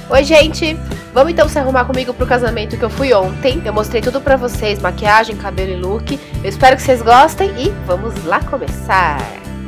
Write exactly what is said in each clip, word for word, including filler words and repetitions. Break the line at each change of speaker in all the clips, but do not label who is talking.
Oi, gente! Vamos então se arrumar comigo pro casamento que eu fui ontem. Eu mostrei tudo pra vocês, maquiagem, cabelo e look. Eu espero que vocês gostem e vamos lá começar!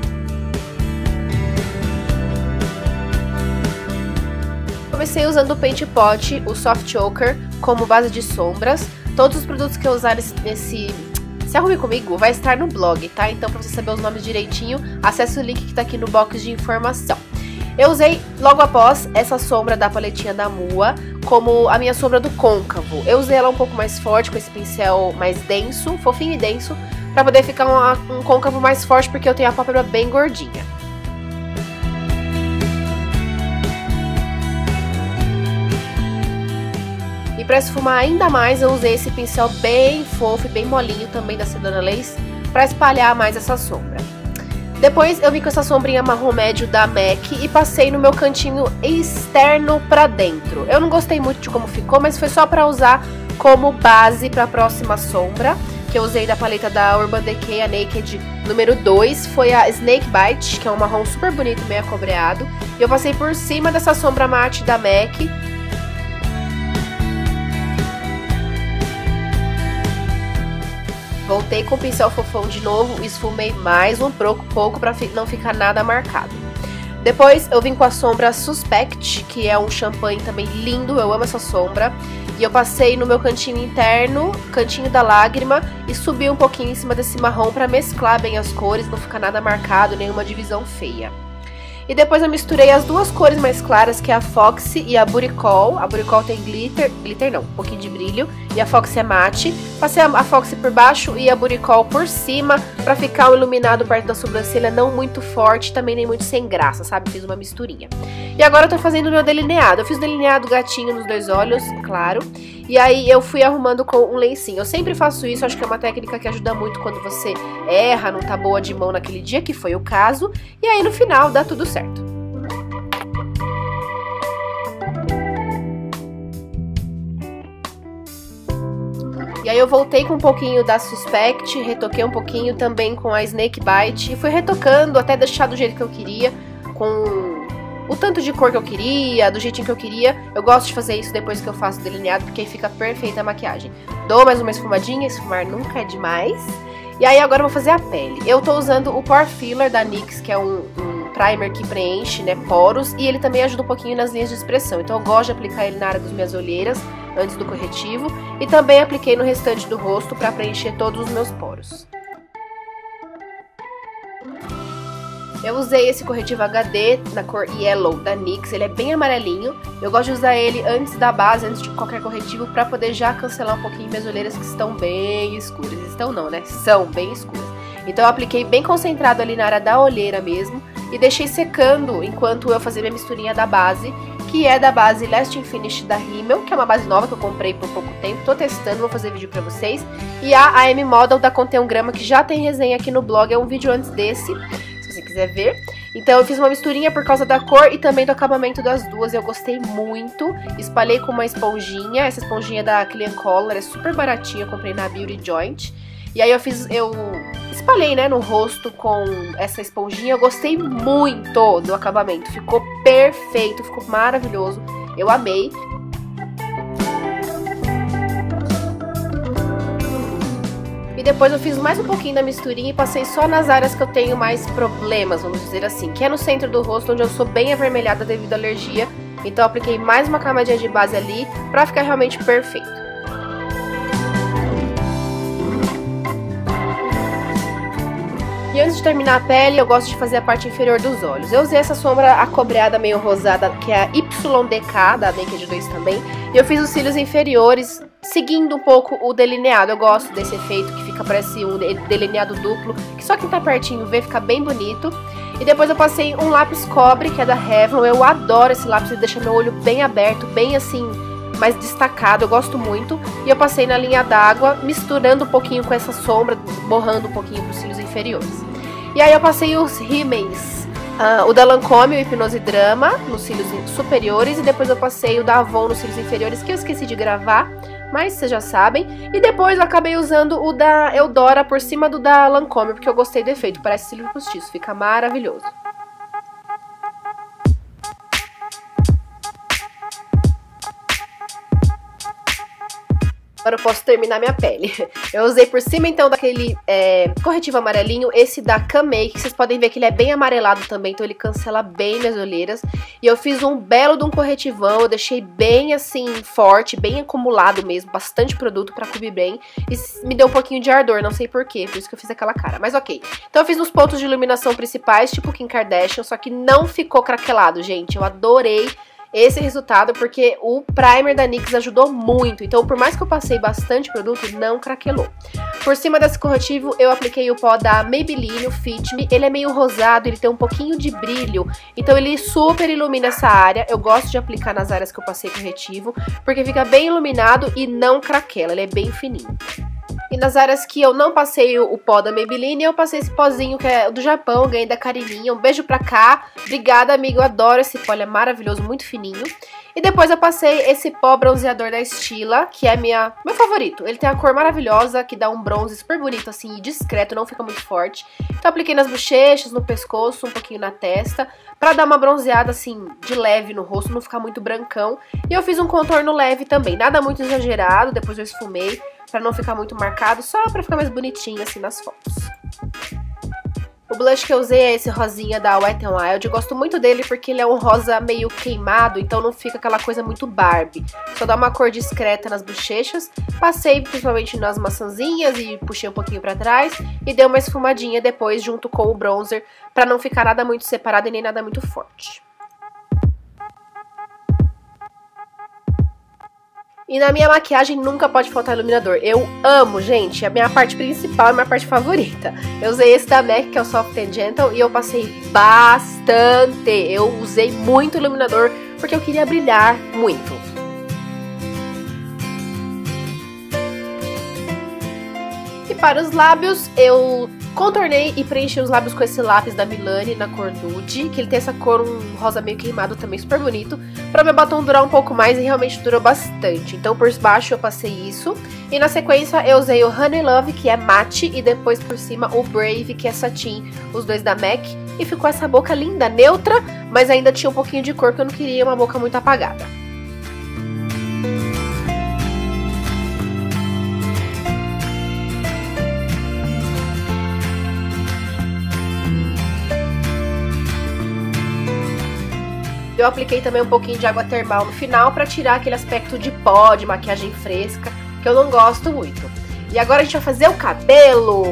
Comecei usando o Paint Pot, o Soft Ochre, como base de sombras. Todos os produtos que eu usar nesse, nesse Se Arrume Comigo vai estar no blog, tá? Então, pra você saber os nomes direitinho, acesse o link que tá aqui no box de informação. Eu usei logo após essa sombra da paletinha da Mua como a minha sombra do côncavo. Eu usei ela um pouco mais forte, com esse pincel mais denso, fofinho e denso, pra poder ficar um, um côncavo mais forte, porque eu tenho a pálpebra bem gordinha. E pra esfumar ainda mais, eu usei esse pincel bem fofo e bem molinho também da Sedona Lace pra espalhar mais essa sombra. Depois eu vim com essa sombrinha marrom médio da MAC e passei no meu cantinho externo pra dentro. Eu não gostei muito de como ficou, mas foi só pra usar como base pra próxima sombra, que eu usei da paleta da Urban Decay, a Naked número dois. Foi a Snake Bite, que é um marrom super bonito, meio acobreado. E eu passei por cima dessa sombra mate da MAC. Voltei com o pincel fofão de novo e esfumei mais um pouco para não ficar nada marcado. Depois eu vim com a sombra Suspect, que é um champanhe também lindo, eu amo essa sombra. E eu passei no meu cantinho interno, cantinho da lágrima, e subi um pouquinho em cima desse marrom para mesclar bem as cores, não ficar nada marcado, nenhuma divisão feia. E depois eu misturei as duas cores mais claras, que é a Foxy e a Booty Call. A Booty Call tem glitter, glitter não, um pouquinho de brilho, e a Foxy é mate. Passei a Foxy por baixo e a Booty Call por cima, pra ficar um iluminado perto da sobrancelha, não muito forte, também nem muito sem graça, sabe? Fiz uma misturinha. E agora eu tô fazendo o meu delineado. Eu fiz o delineado gatinho nos dois olhos, claro. E aí eu fui arrumando com um lencinho. Eu sempre faço isso, acho que é uma técnica que ajuda muito quando você erra, não tá boa de mão naquele dia, que foi o caso. E aí no final dá tudo certo. E aí eu voltei com um pouquinho da Suspect, retoquei um pouquinho também com a Snake Bite. E fui retocando até deixar do jeito que eu queria, com o tanto de cor que eu queria, do jeitinho que eu queria. Eu gosto de fazer isso depois que eu faço o delineado, porque aí fica perfeita a maquiagem. Dou mais uma esfumadinha, esfumar nunca é demais. E aí agora eu vou fazer a pele. Eu tô usando o Pore Filler da NYX, que é um, um primer que preenche, né, poros. E ele também ajuda um pouquinho nas linhas de expressão. Então eu gosto de aplicar ele na área das minhas olheiras, antes do corretivo. E também apliquei no restante do rosto pra preencher todos os meus poros. Eu usei esse corretivo H D na cor Yellow da NYX, ele é bem amarelinho. Eu gosto de usar ele antes da base, antes de qualquer corretivo, pra poder já cancelar um pouquinho minhas olheiras que estão bem escuras. Estão não, né? São bem escuras. Então eu apliquei bem concentrado ali na área da olheira mesmo e deixei secando enquanto eu fazia minha misturinha da base, que é da base Lasting Finish da Rimmel, que é uma base nova que eu comprei por pouco tempo, tô testando, vou fazer vídeo pra vocês. E a A M Model da Contém um Grama, que já tem resenha aqui no blog, é um vídeo antes desse, se você quiser ver. Então eu fiz uma misturinha por causa da cor e também do acabamento das duas, eu gostei muito. Espalhei com uma esponjinha, essa esponjinha da Clean Color, é super baratinha, eu comprei na Beauty Joint. E aí eu fiz, eu espalhei, né, no rosto com essa esponjinha. Eu gostei muito do acabamento, ficou perfeito, ficou maravilhoso, eu amei. E depois eu fiz mais um pouquinho da misturinha e passei só nas áreas que eu tenho mais problemas, vamos dizer assim, que é no centro do rosto, onde eu sou bem avermelhada devido à alergia. Então eu apliquei mais uma camadinha de base ali pra ficar realmente perfeito. E antes de terminar a pele, eu gosto de fazer a parte inferior dos olhos. Eu usei essa sombra acobreada meio rosada, que é a Y D K, da Naked dois também. E eu fiz os cílios inferiores, seguindo um pouco o delineado. Eu gosto desse efeito que fica, parece um delineado duplo, que só quem tá pertinho vê, fica bem bonito. E depois eu passei um lápis cobre, que é da Revlon. Eu adoro esse lápis, ele deixa meu olho bem aberto, bem assim, mais destacado, eu gosto muito. E eu passei na linha d'água, misturando um pouquinho com essa sombra, borrando um pouquinho pros cílios inferiores. E aí eu passei os rímels, uh, o da Lancôme, o Hipnose Drama, nos cílios superiores. E depois eu passei o da Avon nos cílios inferiores, que eu esqueci de gravar, mas vocês já sabem. E depois eu acabei usando o da Eudora por cima do da Lancôme, porque eu gostei do efeito, parece cílio postiço, fica maravilhoso. Agora eu posso terminar minha pele. Eu usei por cima, então, daquele é, corretivo amarelinho, esse da K-Make. Vocês podem ver que ele é bem amarelado também, então ele cancela bem minhas olheiras. E eu fiz um belo de um corretivão, eu deixei bem, assim, forte, bem acumulado mesmo, bastante produto pra cobrir bem. E me deu um pouquinho de ardor, não sei porquê, por isso que eu fiz aquela cara, mas ok. Então eu fiz nos pontos de iluminação principais, tipo Kim Kardashian, só que não ficou craquelado, gente. Eu adorei esse resultado, porque o primer da NYX ajudou muito. Então, por mais que eu passei bastante produto, não craquelou. Por cima desse corretivo, eu apliquei o pó da Maybelline, o Fit Me. Ele é meio rosado, ele tem um pouquinho de brilho, então ele super ilumina essa área. Eu gosto de aplicar nas áreas que eu passei corretivo, porque fica bem iluminado e não craquela, ele é bem fininho. E nas áreas que eu não passei o pó da Maybelline, eu passei esse pozinho que é do Japão, ganhei da Carininha. Um beijo pra cá. Obrigada, amigo. Eu adoro esse pó, ele é maravilhoso, muito fininho. E depois eu passei esse pó bronzeador da Stila, que é minha, meu favorito. Ele tem a cor maravilhosa, que dá um bronze super bonito, assim, e discreto, não fica muito forte. Então eu apliquei nas bochechas, no pescoço, um pouquinho na testa, pra dar uma bronzeada, assim, de leve no rosto, não ficar muito brancão. E eu fiz um contorno leve também, nada muito exagerado, depois eu esfumei, pra não ficar muito marcado, só pra ficar mais bonitinho, assim, nas fotos. O blush que eu usei é esse rosinha da Wet n Wild. Eu gosto muito dele porque ele é um rosa meio queimado, então não fica aquela coisa muito Barbie. Só dá uma cor discreta nas bochechas. Passei principalmente nas maçãzinhas e puxei um pouquinho pra trás. E dei uma esfumadinha depois junto com o bronzer, pra não ficar nada muito separado e nem nada muito forte. E na minha maquiagem nunca pode faltar iluminador. Eu amo, gente. A minha parte principal é a minha parte favorita. Eu usei esse da MAC, que é o Soft and Gentle, e eu passei bastante. Eu usei muito iluminador porque eu queria brilhar muito. E para os lábios, eu contornei e preenchi os lábios com esse lápis da Milani na cor Nude, que ele tem essa cor, um rosa meio queimado também, super bonito, para meu batom durar um pouco mais, e realmente durou bastante. Então por baixo eu passei isso, e na sequência eu usei o Honey Love, que é mate, e depois por cima o Brave, que é satin, os dois da MAC, e ficou essa boca linda, neutra, mas ainda tinha um pouquinho de cor, que eu não queria uma boca muito apagada. Eu apliquei também um pouquinho de água termal no final pra tirar aquele aspecto de pó, de maquiagem fresca, que eu não gosto muito. E agora a gente vai fazer o cabelo!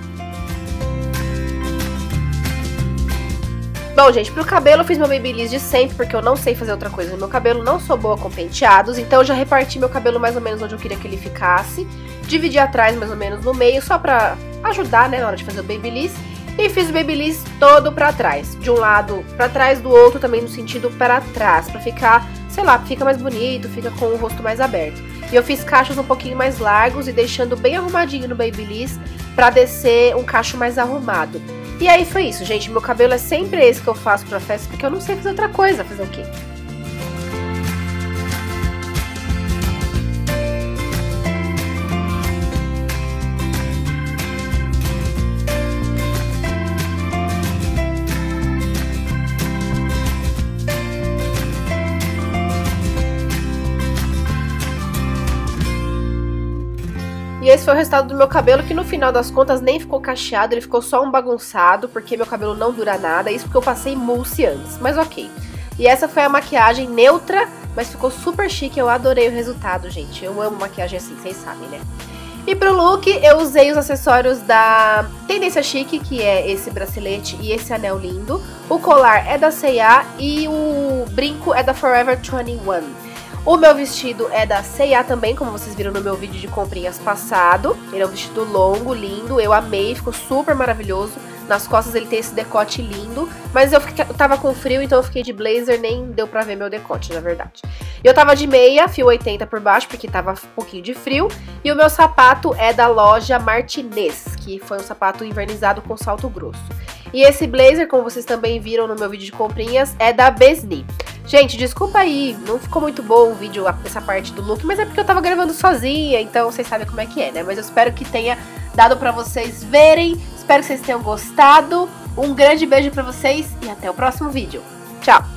Bom, gente, pro cabelo eu fiz meu Babyliss de sempre, porque eu não sei fazer outra coisa no meu cabelo, não sou boa com penteados, então eu já reparti meu cabelo mais ou menos onde eu queria que ele ficasse, dividi atrás mais ou menos no meio, só pra ajudar, né, na hora de fazer o Babyliss. E fiz o Babyliss todo pra trás, de um lado pra trás, do outro também no sentido pra trás, pra ficar, sei lá, fica mais bonito, fica com o rosto mais aberto. E eu fiz cachos um pouquinho mais largos e deixando bem arrumadinho no Babyliss pra descer um cacho mais arrumado. E aí foi isso, gente, meu cabelo é sempre esse que eu faço pra festa, porque eu não sei fazer outra coisa, fazer o quê? E esse foi o resultado do meu cabelo, que no final das contas nem ficou cacheado, ele ficou só um bagunçado, porque meu cabelo não dura nada, isso porque eu passei mousse antes, mas ok. E essa foi a maquiagem neutra, mas ficou super chique, eu adorei o resultado, gente. Eu amo maquiagem assim, vocês sabem, né? E pro look, eu usei os acessórios da Tendência Chique, que é esse bracelete e esse anel lindo. O colar é da C e A e o brinco é da Forever vinte e um. O meu vestido é da C e A também, como vocês viram no meu vídeo de comprinhas passado. Ele é um vestido longo, lindo, eu amei, ficou super maravilhoso. Nas costas ele tem esse decote lindo, mas eu, fiquei, eu tava com frio, então eu fiquei de blazer, nem deu pra ver meu decote, na verdade. Eu tava de meia, fio oitenta por baixo, porque tava um pouquinho de frio. E o meu sapato é da loja Martinez, que foi um sapato invernizado com salto grosso. E esse blazer, como vocês também viram no meu vídeo de comprinhas, é da Besni. Gente, desculpa aí, não ficou muito bom o vídeo, essa parte do look, mas é porque eu tava gravando sozinha, então vocês sabem como é que é, né? Mas eu espero que tenha dado pra vocês verem, espero que vocês tenham gostado. Um grande beijo pra vocês e até o próximo vídeo. Tchau!